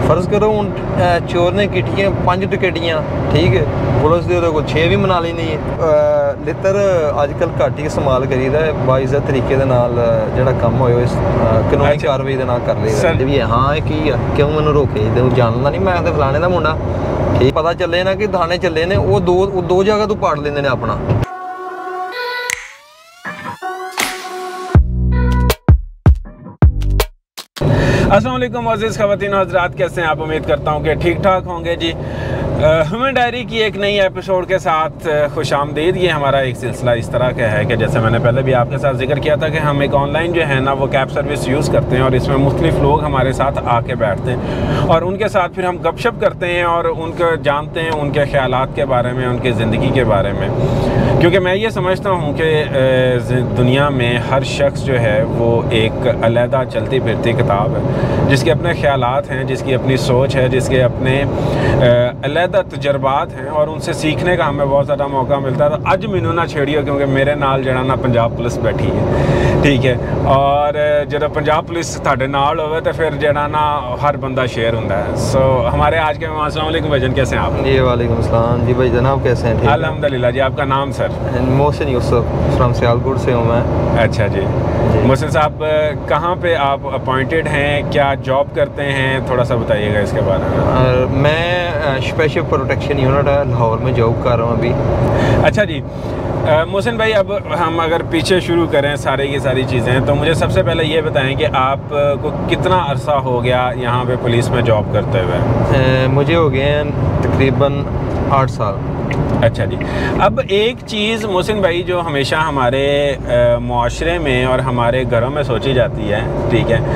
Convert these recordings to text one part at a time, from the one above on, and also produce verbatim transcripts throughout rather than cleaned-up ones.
फर्ज करो हूँ चोर ने किटियां पांच टिकटियां, ठीक है, पुलिस के कोल छे भी मना लेनी है। लित्र अजकल घट ही इस्तेमाल करीदा है, बाइज्जत तरीके दे नाल जिहड़ा कम होए कानूनी कार्रवाई दे नाल कर लईदा भी है। हाँ ये की आ क्यों मैनूं रोके, तैनूं जानदा नहीं, मैं तो फलाने दा मुंडा, ठीक पता चले ना कि थाने चले ने, वो दो दो जगह तो पाड़ लेंदे ने अपना। अस्सलाम वालेकुम अज़ीज़ ख़वातीन हज़रात, कैसे हैं आप? उम्मीद करता हूँ कि ठीक ठाक होंगे जी। ह्यूमन डायरी की एक नई एपिसोड के साथ खुश आमदीद। ये हमारा एक सिलसिला इस तरह का है कि जैसे मैंने पहले भी आपके साथ जिक्र किया था कि हम एक ऑनलाइन जो है ना वो कैब सर्विस यूज़ करते हैं और इसमें मुख्तलिफ लोग हमारे साथ आके बैठते हैं और उनके साथ फिर हम गपशप करते हैं और उनको जानते हैं, उनके ख़यालात के बारे में, उनकी ज़िंदगी के बारे में। क्योंकि मैं ये समझता हूँ कि दुनिया में हर शख्स जो है वो एक अलहदा चलती फिरती किताब है, जिसके अपने ख़यालात हैं, जिसकी अपनी सोच है, जिसके अपने अलहदा तजर्बात हैं और उनसे सीखने का हमें बहुत ज़्यादा मौका मिलता है। तो अज मैनू ना छेड़ियो क्योंकि मेरे नाल जड़ा ना पंजाब पुलिस बैठी है, ठीक है, और जो पंजाब पुलिस तुहाडे नाल होवे तो फिर जड़ा ना हर बंदा शेयर होंदा है। सो हमारे आज के मेहमान, अस्सलाम वालेकुम भाईजान, कैसे हैं आप? जी वालेकुम सलाम जी भाई जनाब, कैसे हैं? ठीक अल्हम्दुलिल्लाह जी। आपका नाम सर? मोहसिन यूसुफ फ्रॉम सियालकोट से हूँ मैं। अच्छा जी, जी। मोहसिन साहब कहाँ पे आप अपॉइंटेड हैं, क्या जॉब करते हैं, थोड़ा सा बताइएगा इसके बारे में। मैं स्पेशल प्रोटेक्शन यूनिट है लाहौर में जॉब कर रहा हूँ अभी। अच्छा जी। मोहसिन भाई, अब हम अगर पीछे शुरू करें सारी की सारी चीज़ें, तो मुझे सबसे पहले ये बताएं कि आपको कितना अरसा हो गया यहाँ पे पुलिस में जॉब करते हुए? मुझे हो गए हैं तकरीबन आठ साल। अच्छा जी। अब एक चीज़ मोहसिन भाई जो हमेशा हमारे मुआशरे में और हमारे घरों में सोची जाती है, ठीक है,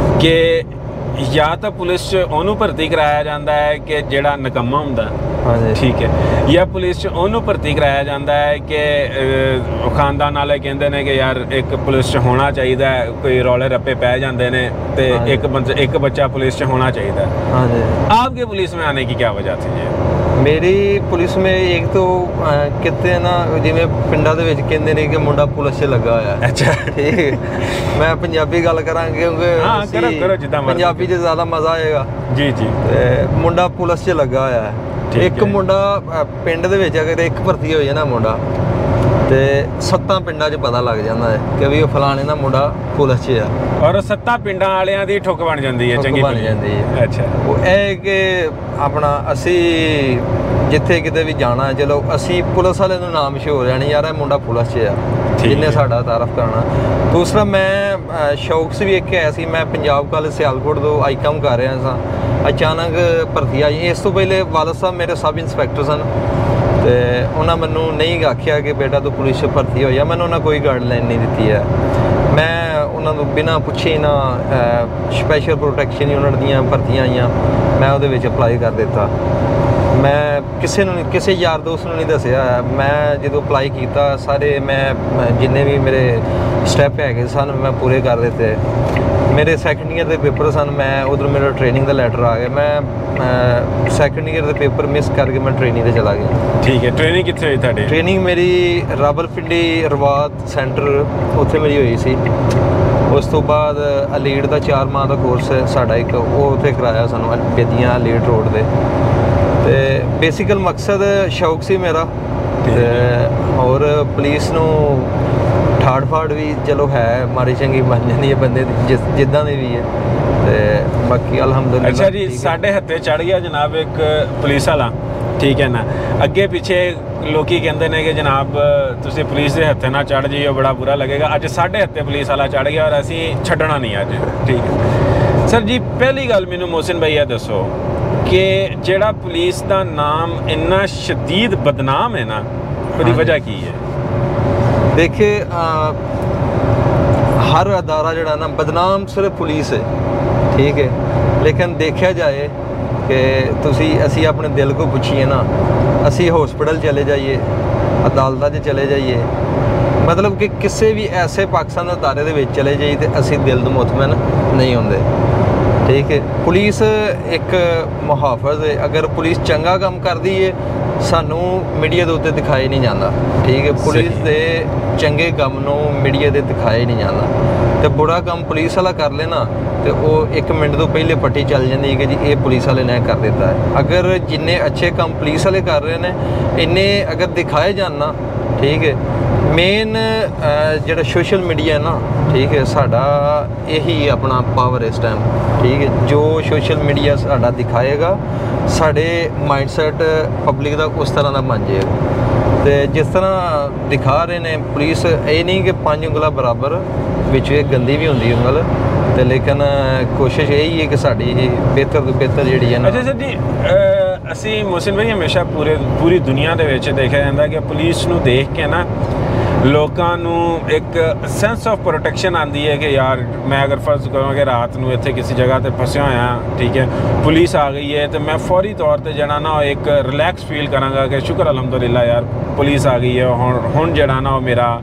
कि या तो पुलिस ओनू भर्ती कराया जाता है कि जेड़ा नकम्मा हुंदा, ठीक है, या पुलिस ओनू भर्ती कराया जाता है कि खानदान वाले कहते हैं कि यार एक पुलिस होना चाहिए, कोई रौले रप्पे पै जाते हैं तो एक बंदा एक बच्चा पुलिस होना चाहिए। आपके पुलिस में आने की क्या वजह थी? मेरी पुलिस में एक तो कहते हैं ना जिमें पिंडा दे विच कहंदे ने कि मुंडा पुलिस च लगा होया। अच्छा, ठीक है, मैं पंजाबी गल करां क्योंकि हाँ, करो, करो, जिद्दां पंजाबी च ज़्यादा मज़ा आएगा। जी जी। मुंडा पुलिस च लगा होया है। एक मुंडा पिंड दे विच अगर एक भर्ती हो जाए ना मुंडा, तो सत्तां पिंडां च पता लग जाता है कि भी फलाने का मुंडा पुलिस च है और सत्तां पिंडां वालियां दी ठुक बन जाती है, चंगी बन जाती है। अच्छा, वो है कि अपना असी जिथे किते भी जाना है, चलो असी पुलिस वाले नूं नाम मशहूर है नहीं यार मुंडा पुलिस च है, जिन्हें साडा तारफ करना। दूसरा मैं शौक से भी एक है सी, मैं पंजाब कॉलेज सियालकोट तो आई कम कर रहा सा, अचानक भर्ती आई। इस तो पहले वालद साहब मेरे सब इंस्पैक्टर सन, तो उन्होंने मैनू नहीं आख्या कि बेटा तू पुलिस भर्ती हो जा, मैंने उन्होंने कोई गाइडलाइन नहीं दी है। मैं उन्होंने बिना पुछे ना स्पैशल प्रोटेक्शन यूनिट दियाँ भर्तियाँ आईयां, मैं वो अप्लाई कर दिता। मैं किसी किसी यार दोस्त ने नहीं दसिया, मैं जो अप्लाई किया सारे मैं जिन्ने भी मेरे स्टैप है सन मैं पूरे कर दिते। मेरे सैकेंड ईयर के पेपर सन, मैं उधर मेरा ट्रेनिंग का लैटर आ गया, मैं सैकेंड ईयर के पेपर मिस करके मैं ट्रेनिंग से चला गया। ठीक है, ट्रेनिंग कितने हुई थी? ट्रेनिंग मेरी रावलपिंडी रवात सेंटर उत्थे मेरी हुई सी। उस तो बाद अलीड का चार माह का कोर्स है साडा एक, वो उत्थे कराया सानू बेदियां अलीड रोड दे। ते बेसिकल मकसद शौक सी मेरा, और पुलिस नू ठाड़ फाड़ भी चलो है माड़ी चंगी बन जाती है बंदे जिस जिदा भी है, तो बाकी अल्हम्दुलिल्लाह। अच्छा जी, साढ़े हत्थे चढ़ गया जनाब एक पुलिस वाला, ठीक है ना, अगे पिछे लोग कहते हैं कि जनाब तुसी पुलिस के हत्थे ना चढ़ जाइए बड़ा बुरा लगेगा। अज साढ़े हत्थे पुलिस वाला चढ़ गया और असी छड्डना नहीं अज, ठीक है। सर जी, पहली गल मैनू मोहसिन भाई ये दसो कि जेड़ा पुलिस का नाम इन्ना शदीद बदनाम है ना, उसकी वजह की है? देखिए, हर अदारा जड़ा ना बदनाम सिर्फ पुलिस है, ठीक है, लेकिन देखा जाए कि तुसी असी अपने दिल को पूछिए ना, असी हॉस्पिटल चले जाइए, अदालत चले जाइए, मतलब कि किसी भी ऐसे पाकिस्तान अदारे दे विच चले जाइए तो असी दिल तो मुतमैन नहीं होंदे, ठीक है। पुलिस एक मुहाफिज है, अगर पुलिस चंगा काम करती है सानू मीडिया के उत्ते दिखाया नहीं जाता, ठीक है, पुलिस के चंगे काम नूं मीडिया के दिखाया नहीं जाता। ਤੇ ਬੁਰਾ ਕੰਮ ਪੁਲਿਸ ਵਾਲਾ ਕਰ ਲੈਣਾ ਤੇ ਉਹ ਇੱਕ ਮਿੰਟ ਤੋਂ ਪਹਿਲੇ ਪੱਟੀ ਚੱਲ ਜਾਂਦੀ ਹੈ ਕਿ ਜੀ ਇਹ ਪੁਲਿਸ ਵਾਲੇ ਨੇ ਕਰ ਦਿੱਤਾ ਹੈ। ਅਗਰ ਜਿੰਨੇ ਅੱਛੇ ਕੰਮ ਪੁਲਿਸ ਵਾਲੇ ਕਰ ਰਹੇ ਨੇ ਇੰਨੇ ਅਗਰ ਦਿਖਾਏ ਜਾਣ ਨਾ, ਠੀਕ ਹੈ। ਮੇਨ ਜਿਹੜਾ ਸੋਸ਼ਲ ਮੀਡੀਆ ਹੈ ਨਾ, ਠੀਕ ਹੈ, ਸਾਡਾ ਇਹੀ ਆਪਣਾ ਪਾਵਰ ਇਸ ਟਾਈਮ, ਠੀਕ ਹੈ। ਜੋ ਸੋਸ਼ਲ ਮੀਡੀਆ ਸਾਡਾ ਦਿਖਾਏਗਾ ਸਾਡੇ ਮਾਈਂਡਸੈਟ ਪਬਲਿਕ ਦਾ ਉਸ ਤਰ੍ਹਾਂ ਦਾ ਬਣ ਜਾਏਗਾ। ਤੇ ਜਿਸ ਤਰ੍ਹਾਂ ਦਿਖਾ ਰਹੇ ਨੇ ਪੁਲਿਸ, ਇਹ ਨਹੀਂ ਕਿ ਪੰਜ ਉਂਗਲਾਂ ਬਰਾਬਰ, ਵਿੱਚ ਇਹ ਗੰਦੀ ਵੀ ਹੁੰਦੀ ਉਂਗਲ, ਤੇ ਲੇਕਿਨ ਕੋਸ਼ਿਸ਼ ਇਹੀ ਹੈ ਕਿ ਸਾਡੀ ਬਿਹਤਰ ਤੋਂ ਬਿਹਤਰ ਜਿਹੜੀ ਹੈ ਨਾ। ਅੱਛਾ ਸਰ ਜੀ, ਅਸੀਂ ਮੋਹਸਿਨ ਭਾਈ ਹਮੇਸ਼ਾ ਪੂਰੇ ਪੂਰੀ ਦੁਨੀਆ ਦੇ ਵਿੱਚ ਦੇਖਿਆ ਜਾਂਦਾ ਕਿ ਪੁਲਿਸ ਨੂੰ ਦੇਖ ਕੇ ਨਾ ਲੋਕਾਂ ਨੂੰ ਇੱਕ ਸੈਂਸ ਆਫ ਪ੍ਰੋਟੈਕਸ਼ਨ ਆਉਂਦੀ ਹੈ ਕਿ ਯਾਰ ਮੈਂ ਅਗਰ ਫਰਜ਼ ਕਰਾਂ ਕਿ ਰਾਤ ਨੂੰ ਇੱਥੇ ਕਿਸੇ ਜਗ੍ਹਾ ਤੇ ਫਸਿਆ ਹੋਇਆ, ਠੀਕ ਹੈ, ਪੁਲਿਸ ਆ ਗਈ ਹੈ, ਤੇ ਮੈਂ ਫੌਰੀ ਤੌਰ ਤੇ ਜਿਹੜਾ ਨਾ ਇੱਕ ਰਿਲੈਕਸ ਫੀਲ ਕਰਾਂਗਾ ਕਿ ਸ਼ੁਕਰ ਅਲਹਮਦੁਲਿਲਾ ਯਾਰ ਪੁਲਿਸ ਆ ਗਈ ਹੈ, ਹੁਣ ਹੁਣ ਜਿਹੜਾ ਨਾ ਉਹ ਮੇਰਾ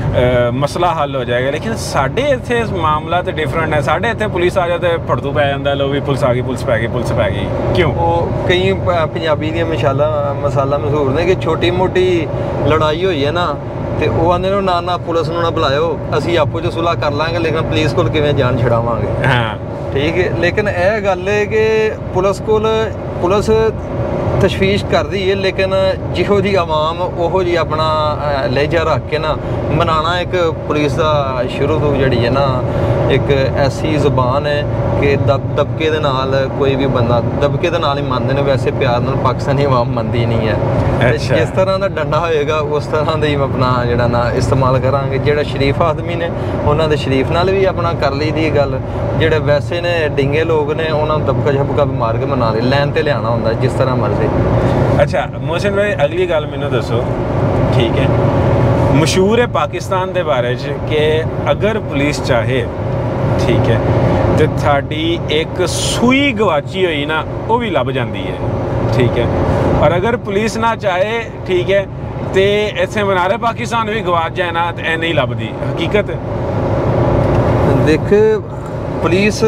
ਮਸਲਾ ਹੱਲ ਹੋ ਜਾਏਗਾ। ਲੇਕਿਨ ਸਾਡੇ ਇੱਥੇ ਮਾਮਲਾ ਤਾਂ ਡਿਫਰੈਂਟ ਹੈ। ਸਾਡੇ ਇੱਥੇ ਪੁਲਿਸ ਆ ਜਾਏ ਤੇ ਫੜਦੂ ਪੈ ਜਾਂਦਾ, ਲੋ ਵੀ ਪੁਲਿਸ ਆ ਗਈ, ਪੁਲਿਸ ਪੈ ਗਈ, ਪੁਲਿਸ ਪੈ ਗਈ। ਕਿਉਂ? ਉਹ ਕਈ ਪੰਜਾਬੀ ਦੀਆਂ ਮਸਾਲਾ ਮਸਾਲਾ ਮਸ਼ਹੂਰ ਨੇ ਕਿ ਛੋਟੀ ਮੋਟੀ ਲੜਾਈ ਹੋਈ ਹੈ ਨਾ, ਤੇ ਉਹ ਆਂਦੇ ਨੇ ਨਾ ਨਾ ਪੁਲਿਸ ਨੂੰ ਨਾ ਬੁਲਾਇਓ, ਅਸੀਂ ਆਪੋ 'ਚ ਸੁਲ੍ਹਾ ਕਰ ਲਾਂਗੇ, ਲੇਕਿਨ ਪੁਲਿਸ ਕੋਲ ਕਿਵੇਂ ਜਾਨ ਛਡਾਵਾਂਗੇ। ਹਾਂ ਠੀਕ ਹੈ। ਲੇਕਿਨ ਇਹ ਗੱਲ ਹੈ ਕਿ ਪੁਲਿਸ ਕੋਲ ਪੁਲਿਸ ਤਸ਼ਵੀਸ਼ ਕਰਦੀ ਹੈ, ਲੇਕਿਨ ਜਿਹੋ ਜਿਹੀ ਆਵਾਮ ਉਹੋ ਜਿਹੀ ਆਪਣਾ ਲਹਿਜਾ ਰੱਖ ਕੇ ਨਾ ਮਨਾਉਣਾ ਇੱਕ ਪੁਲਿਸ ਦਾ ਸ਼ੁਰੂ ਤੋਂ ਜਿਹੜੀ ਹੈ ਨਾ ਇੱਕ ਐਸੀ ਜ਼ੁਬਾਨ ਹੈ ਕਿ ਦਬ ਦਬਕੇ ਦੇ ਨਾਲ ਕੋਈ ਵੀ ਬੰਦਾ ਦਬਕੇ ਦੇ ਨਾਲ ਹੀ ਮੰਨਦੇ ਨੇ, ਵੈਸੇ ਪਿਆਰ ਨਾਲ ਪਾਕਿਸਤਾਨੀ ਆਵਾਮ ਮੰਨਦੀ ਨਹੀਂ ਹੈ। ਜਿਸ ਤਰ੍ਹਾਂ ਦਾ ਡੰਡਾ ਹੋਏਗਾ ਉਸ ਤਰ੍ਹਾਂ ਦਾ ਹੀ ਆਪਣਾ ਜਿਹੜਾ ਨਾ ਇਸਤੇਮਾਲ ਕਰਾਂਗੇ। ਜਿਹੜਾ ਸ਼ਰੀਫ ਆਦਮੀ ਨੇ ਉਹਨਾਂ ਦੇ ਸ਼ਰੀਫ ਨਾਲ ਵੀ ਆਪਣਾ ਕਰ ਲਈ ਦੀ ਗੱਲ, ਜਿਹੜੇ ਵੈਸੇ ਨੇ ਡਿੰਗੇ ਲੋਕ ਨੇ ਉਹਨਾਂ ਨੂੰ ਦਬਕਾ ਝਪਕਾ ਵੀ ਮਾਰ ਕੇ ਮਨਾ ਲਈ, ਲਾਈਨ ਤੇ ਲਿਆਉਣਾ ਹੁੰਦਾ ਜਿਸ ਤਰ੍ਹਾਂ ਮਰਜ਼ੀ। ਅੱਛਾ ਮੋਹਸਿਨ ਭਾਈ, ਅਗਲੀ ਗੱਲ ਮੈਨੂੰ ਦੱਸੋ, ਠੀਕ ਹੈ, ਮਸ਼ਹੂਰ ਹੈ ਪਾਕਿਸਤਾਨ ਦੇ ਬਾਰੇ 'ਚ ਕਿ ਅਗਰ ਪੁਲਿਸ ਚਾਹੇ, ਠੀਕ ਹੈ, ਤੇ ਤੁਹਾਡੀ ਇੱਕ ਸੂਈ ਗਵਾਚੀ ਹੋਈ ਨਾ ਉਹ ਵੀ ਲੱਭ ਜਾਂਦੀ ਹੈ, ਠੀਕ ਹੈ। ਔਰ ਅਗਰ ਪੁਲਿਸ ਨਾ ਚਾਹੇ, ਠੀਕ ਹੈ, ਤੇ ਇੱਥੇ ਮਨਾਰੇ ਪਾਕਿਸਤਾਨ ਵੀ ਗਵਾਚ ਜਾਏ ਨਾ ਤੇ ਇਹ ਨਹੀਂ ਲੱਭਦੀ। ਹਕੀਕਤ ਦੇਖ, ਪੁਲਿਸ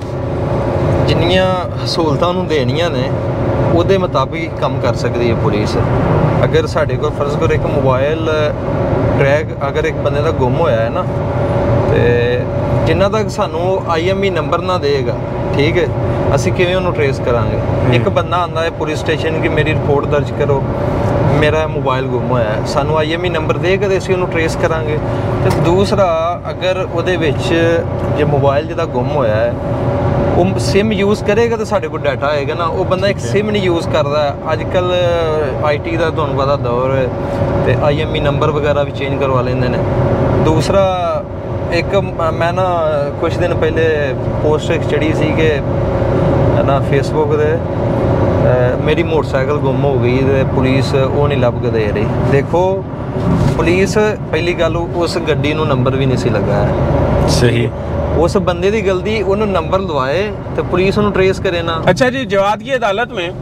ਜਿੰਨੀਆਂ ਸਹੂਲਤਾਂ ਨੂੰ ਦੇਣੀਆਂ ਨੇ ਉਹਦੇ ਮੁਤਾਬਿਕ ਕੰਮ ਕਰ ਸਕਦੀ ਹੈ ਪੁਲਿਸ। ਅਗਰ ਸਾਡੇ ਕੋਲ ਫਰਜ਼ ਕਰੋ ਇੱਕ ਮੋਬਾਈਲ ਟਰੈਕ ਅਗਰ ਇੱਕ ਬੰਦੇ ਦਾ ਗੁੰਮ ਹੋਇਆ ਹੈ ਨਾ, ਤੇ ਜਿੰਨਾ ਤੱਕ ਸਾਨੂੰ ਆਈ ਐਮ ਈ ਨੰਬਰ ਨਾ ਦੇਗਾ, ਠੀਕ ਹੈ, ਅਸੀਂ ਕਿਵੇਂ ਉਹਨੂੰ ਟਰੇਸ ਕਰਾਂਗੇ। ਇੱਕ ਬੰਦਾ ਆਉਂਦਾ ਹੈ ਪੁਲਿਸ ਸਟੇਸ਼ਨ ਕਿ ਮੇਰੀ ਰਿਪੋਰਟ ਦਰਜ ਕਰੋ, ਮੇਰਾ ਮੋਬਾਈਲ ਗੁੰਮ ਹੋਇਆ ਹੈ, ਸਾਨੂੰ ਆਈ ਐਮ ਈ ਨੰਬਰ ਦੇਗਾ ਤੇ ਅਸੀਂ ਉਹਨੂੰ ਟਰੇਸ ਕਰਾਂਗੇ। ਤੇ ਦੂਸਰਾ, ਅਗਰ ਉਹਦੇ ਵਿੱਚ ਜੇ ਮੋਬਾਈਲ ਜਿਹਦਾ ਗੁੰਮ ਹੋਇਆ ਹੈ ਉਹ ਸਿਮ ਯੂਜ਼ ਕਰੇਗਾ ਤਾਂ ਸਾਡੇ ਕੋਲ ਡਾਟਾ ਆਏਗਾ ਨਾ। ਉਹ ਬੰਦਾ ਇੱਕ ਸਿਮ ਨਹੀਂ ਯੂਜ਼ ਕਰਦਾ। ਅੱਜ ਕੱਲ੍ਹ ਆਈ ਟੀ ਦਾ ਤੁਹਾਨੂੰ ਪਤਾ ਦੌਰ ਹੈ, ਤੇ ਆਈ ਐਮ ਈ ਨੰਬਰ ਵਗੈਰਾ ਵੀ ਚੇਂਜ ਕਰਵਾ ਲੈਂਦੇ ਨੇ। ਦੂਸਰਾ, ਇੱਕ ਮੈਂ ਨਾ ਕੁਛ ਦਿਨ ਪਹਿਲੇ ਪੋਸਟ ਇੱਕ ਚੜੀ ਸੀ ਕਿ ਨਾ ਫੇਸਬੁੱਕ 'ਤੇ ਮੇਰੀ ਮੋਟਰਸਾਈਕਲ ਗੁੰਮ ਹੋ ਗਈ ਤੇ ਪੁਲਿਸ ਉਹ ਨਹੀਂ ਲੱਭ ਕੇ ਦੇ ਰਹੀ। ਦੇਖੋ, ਪੁਲਿਸ ਪਹਿਲੀ ਗੱਲ ਉਸ ਗੱਡੀ ਨੂੰ ਨੰਬਰ ਵੀ ਨਹੀਂ ਸੀ ਲੱਗਾ ਹੈ। ਸਹੀ, उस बंदे की गलती, उन्होंने नंबर लवाए तो पुलिस उन्होंने ट्रेस करे ना। अच्छा जी, जवाद की अदालत में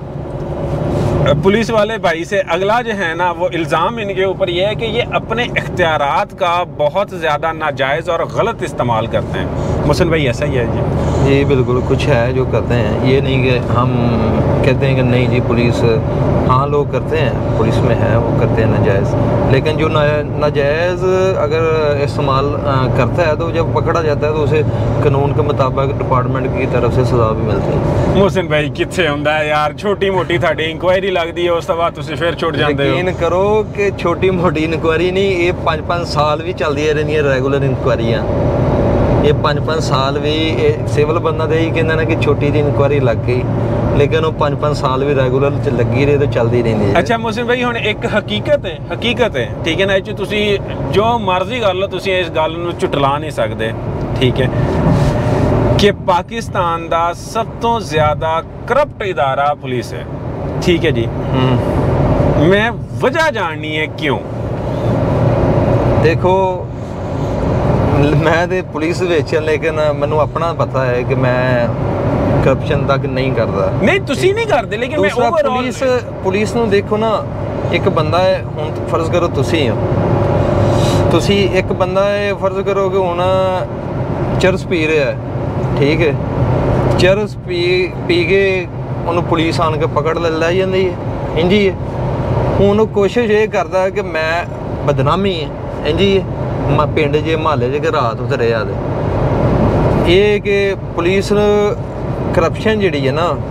पुलिस वाले भाई से अगला जो है ना वो इल्ज़ाम इनके ऊपर ये है कि ये अपने इख्तियारात का बहुत ज़्यादा नाजायज़ और गलत इस्तेमाल करते हैं। मोहसिन भाई ऐसा ही है जी? जी बिल्कुल, कुछ है जो करते हैं, ये नहीं कि हम कहते हैं कि नहीं जी पुलिस, हाँ लोग करते हैं, पुलिस में है वो करते हैं नाजायज़, लेकिन जो नाजायज़ अगर इस्तेमाल करता है तो जब पकड़ा जाता है तो उसे कानून के मुताबिक डिपार्टमेंट की तरफ से सज़ा भी मिलती है। मोहसिन भाई कितने होंदा है यार, छोटी मोटी थाड़ी इंक्वायरी लगती है, उस तो बाद तुसीं फिर छुट जाते हो। यकीन करो कि छोटी मोटी इंक्वायरी नहीं, ये पाँच पाँच साल भी चलती रहिंदियां रेगुलर इंक्वायरियां। ये पाँच पाँच साल भी सिविल बंदा तो यही कहता ना कि छोटी जी इंक्वायरी लग गई, लेकिन वो पाँच पाँच साल भी रेगुलर लगी रही तो चलती रही है। अच्छा मोहसिन भाई, हुण एक हकीकत है, हकीकत है, ठीक है ना, इस तुसी जो मर्जी कर लो, तुसी इस गल नूं झुटला नहीं सकते, ठीक है, कि पाकिस्तान दा सब तो ज़्यादा करप्ट इदारा पुलिस है, ठीक है जी। मैं वजह जाननी है क्यों। देखो, मैं तो पुलिस विच, लेकिन मैनू अपना पता है कि मैं करप्शन तक नहीं करता। नहीं तुसी नहीं करते, लेकिन मैं ओवरऑल पुलिस पुलिस नू देखो ना, एक बंदा है, हुण फर्ज करो तुसी हो, तुसी एक बंदा है, फर्ज करो कि हुण चरस पी रहा है, ठीक है, चरस पी पी के उन्होंने पुलिस आन के पकड़ ले लै जाती है, इंज ही है। हुण कोशिश ये करता है कि मैं बदनामी है, इंज ही है, मैं पिंड जे मुहल्ले च रात उत्ते रहा, ਇਹ ਕਿ ਪੁਲਿਸ ਕਰਪਸ਼ਨ ਜਿਹੜੀ ਹੈ ਨਾ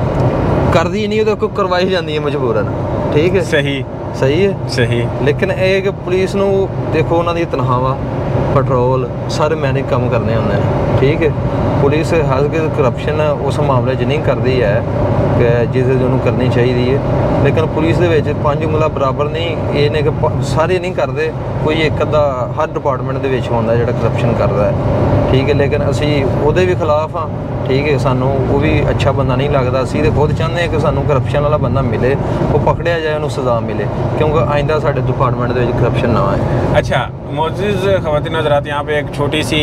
ਕਰਦੀ ਨਹੀਂ, ਉਹਦੇ ਕੋਲ ਕਰਵਾਈ ਜਾਂਦੀ ਹੈ ਮਜਬੂਰਨ। ਠੀਕ ਹੈ, ਸਹੀ ਸਹੀ ਹੈ, ਸਹੀ। ਲੇਕਿਨ ਇਹ ਕਿ ਪੁਲਿਸ ਨੂੰ ਦੇਖੋ ਉਹਨਾਂ ਦੀ ਤਨਖਾਹਾਂ, ਪੈਟਰੋਲ ਸਾਰੇ ਮੈਨੇਜ ਕੰਮ ਕਰਨੇ ਹੁੰਦੇ ਨੇ। ਠੀਕ ਹੈ, ਪੁਲਿਸ ਹਰ ਕਿਸੇ ਕਰਪਸ਼ਨ ਉਸ ਮਾਮਲੇ 'ਚ ਨਹੀਂ ਕਰਦੀ ਹੈ ਕਿ ਜਿਸ ਉਹਨੂੰ ਕਰਨੀ ਚਾਹੀਦੀ ਹੈ। ਲੇਕਿਨ ਪੁਲਿਸ ਦੇ ਵਿੱਚ ਪੰਜ ਉਂਗਲਾਂ ਬਰਾਬਰ ਨਹੀਂ, ਇਹ ਨੇ ਕਿ ਸਾਰੇ ਨਹੀਂ ਕਰਦੇ, ਕੋਈ ਇੱਕ ਅੱਧਾ ਹਰ ਡਿਪਾਰਟਮੈਂਟ ਦੇ ਵਿੱਚ ਹੁੰਦਾ ਜਿਹੜਾ ਕਰਪਸ਼ਨ ਕਰਦਾ ਹੈ। ਠੀਕ ਹੈ, ਲੇਕਿਨ ਅਸੀਂ ਉਹਦੇ ਵੀ ਖਿਲਾਫ ਹਾਂ। ਠੀਕ ਹੈ, ਸਾਨੂੰ ਉਹ ਵੀ ਅੱਛਾ ਬੰਦਾ ਨਹੀਂ ਲੱਗਦਾ। ਅਸੀਂ ਤਾਂ ਖੁਦ ਚਾਹੁੰਦੇ ਹਾਂ ਕਿ ਸਾਨੂੰ ਕਰਪਸ਼ਨ ਵਾਲਾ ਬੰਦਾ ਮਿਲੇ, ਉਹ ਪਕੜਿਆ ਜਾਏ, ਉਹਨੂੰ ਸਜ਼ਾ ਮਿਲੇ, क्योंकि आइंदा साढ़े डिपार्टमेंट में करप्शन ना आए। अच्छा मोअज़्ज़िज़ ख़वातीन हज़रात, यहाँ पे एक छोटी सी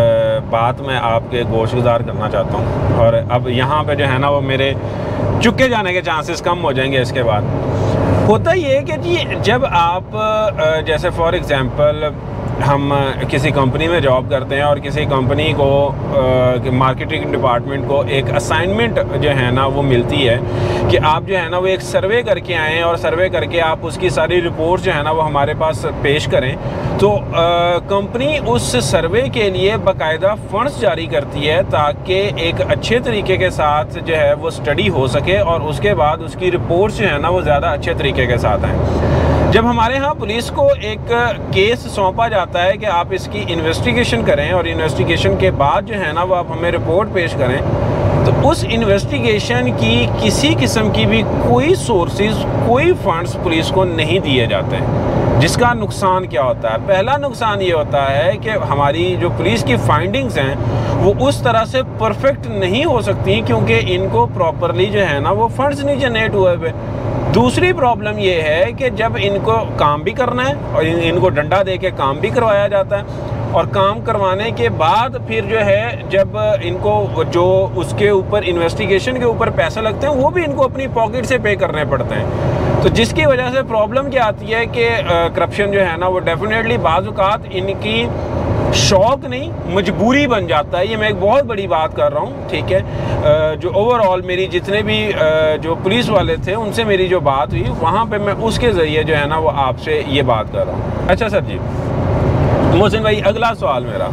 बात मैं आपके गोशगुजार करना चाहता हूँ, और अब यहाँ पे जो है ना वो मेरे चुके जाने के चांसेस कम हो जाएंगे। इसके बाद होता ये है कि जी जब आप जैसे फॉर एग्ज़ाम्पल हम किसी कंपनी में जॉब करते हैं और किसी कंपनी को मार्केटिंग डिपार्टमेंट को एक असाइनमेंट जो है ना वो मिलती है कि आप जो है ना वो एक सर्वे करके आएँ और सर्वे करके आप उसकी सारी रिपोर्ट जो है ना वो हमारे पास पेश करें, तो कंपनी उस सर्वे के लिए बाकायदा फंड्स जारी करती है ताकि एक अच्छे तरीके के साथ जो है वो स्टडी हो सके और उसके बाद उसकी रिपोर्ट्स जो है ना वो ज़्यादा अच्छे तरीके के साथ आएँ। जब हमारे यहाँ पुलिस को एक केस सौंपा जाता है कि आप इसकी इन्वेस्टिगेशन करें और इन्वेस्टिगेशन के बाद जो है ना वो आप हमें रिपोर्ट पेश करें, तो उस इन्वेस्टिगेशन की किसी किस्म की भी कोई सोर्सेज, कोई फंड्स पुलिस को नहीं दिए जाते हैं। जिसका नुकसान क्या होता है? पहला नुकसान ये होता है कि हमारी जो पुलिस की फाइंडिंग्स हैं वो उस तरह से परफेक्ट नहीं हो सकती क्योंकि इनको प्रॉपरली जो है ना वो फंड्स नहीं जनरेट हुए हुए। दूसरी प्रॉब्लम ये है कि जब इनको काम भी करना है और इन, इनको डंडा दे के काम भी करवाया जाता है, और काम करवाने के बाद फिर जो है जब इनको जो उसके ऊपर इन्वेस्टिगेशन के ऊपर पैसे लगते हैं वो भी इनको अपनी पॉकेट से पे करने पड़ते हैं। तो जिसकी वजह से प्रॉब्लम क्या आती है कि करप्शन जो है ना वो डेफिनेटली बाज़ औक़ात इनकी शौक नहीं मजबूरी बन जाता है। ये मैं एक बहुत बड़ी बात कर रहा हूँ। ठीक है, जो ओवरऑल मेरी जितने भी जो पुलिस वाले थे उनसे मेरी जो बात हुई वहाँ पे मैं उसके ज़रिए जो है ना वो आपसे ये बात कर रहा हूँ। अच्छा सर जी, मोहसिन भाई अगला सवाल मेरा,